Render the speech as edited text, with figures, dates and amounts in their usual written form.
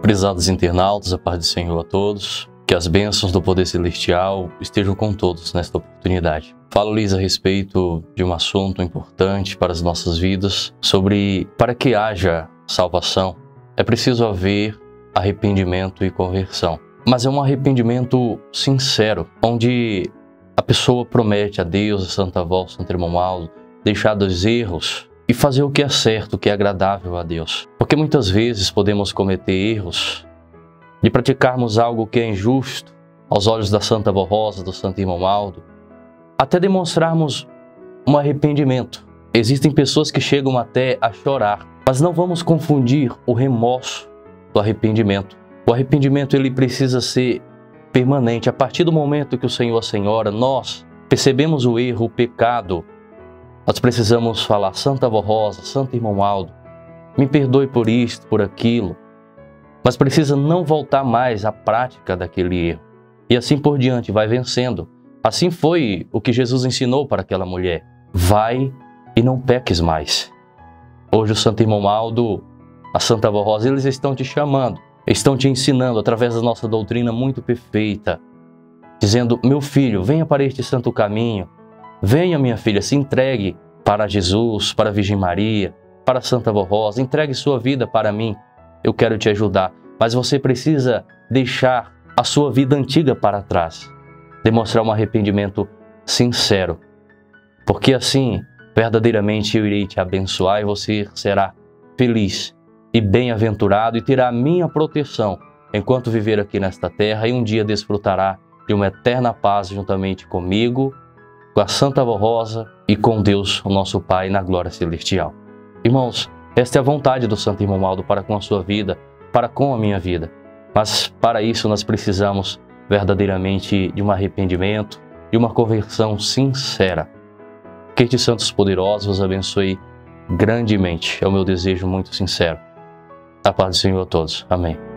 Prezados internautas, a paz do Senhor a todos, que as bênçãos do poder celestial estejam com todos nesta oportunidade. Falo-lhes a respeito de um assunto importante para as nossas vidas, para que haja salvação, é preciso haver arrependimento e conversão. Mas é um arrependimento sincero, onde a pessoa promete a Deus, a Santa Voz, Santo Irmão Mauro, deixar dos erros e fazer o que é certo, o que é agradável a Deus. Porque muitas vezes podemos cometer erros de praticarmos algo que é injusto aos olhos da Santa Vó Rosa, do Santo Irmão Mauro, até demonstrarmos um arrependimento. Existem pessoas que chegam até a chorar, mas não vamos confundir o remorso do arrependimento. O arrependimento ele precisa ser permanente. A partir do momento que o Senhor e a Senhora, nós percebemos o erro, o pecado, nós precisamos falar: Santa Vó Rosa, Santo Irmão Aldo, me perdoe por isto, por aquilo. Mas precisa não voltar mais à prática daquele erro. E assim por diante, vai vencendo. Assim foi o que Jesus ensinou para aquela mulher: vai e não peques mais. Hoje o Santo Irmão Aldo, a Santa Vó Rosa, eles estão te chamando, estão te ensinando através da nossa doutrina muito perfeita, dizendo: meu filho, venha para este santo caminho, venha minha filha, se entregue para Jesus, para a Virgem Maria, para a Santa Vó Rosa, entregue sua vida para mim, eu quero te ajudar. Mas você precisa deixar a sua vida antiga para trás, demonstrar um arrependimento sincero, porque assim verdadeiramente eu irei te abençoar e você será feliz e bem-aventurado e terá a minha proteção enquanto viver aqui nesta terra, e um dia desfrutará de uma eterna paz juntamente comigo, com a Santa Vó Rosa e com Deus, o nosso Pai, na glória celestial. Irmãos, esta é a vontade do Santo Irmão Aldo para com a sua vida, para com a minha vida. Mas para isso nós precisamos verdadeiramente de um arrependimento, de uma conversão sincera. Que estes santos poderosos os abençoe grandemente. É o meu desejo muito sincero. A paz do Senhor a todos. Amém.